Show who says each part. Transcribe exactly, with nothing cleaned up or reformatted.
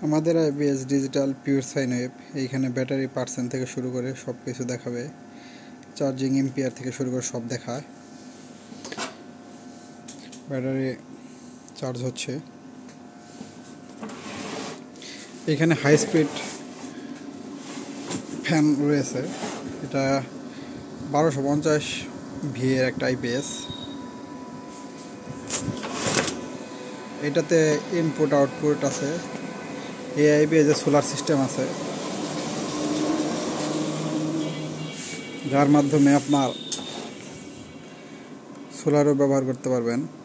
Speaker 1: আমাদের IPS digital pure sine wave এইখানে battery percent থেকে শুরু করে সব কিছু দেখাবে, চার্জিং এম্পিয়ার থেকে শুরু করে সব দেখায়। ব্যাটারি চার্জ হচ্ছে। এখানে হাই স্পিড ফ্যান রয়েছে, এটা বারোশো পঞ্চাশ ভি এর একটা আইপিএস। এটাতে ইনপুট আউটপুট আছে। এই আইপিএসে সোলার সিস্টেম আছে, যার মাধ্যমে আপনার সোলারও ব্যবহার করতে পারবেন।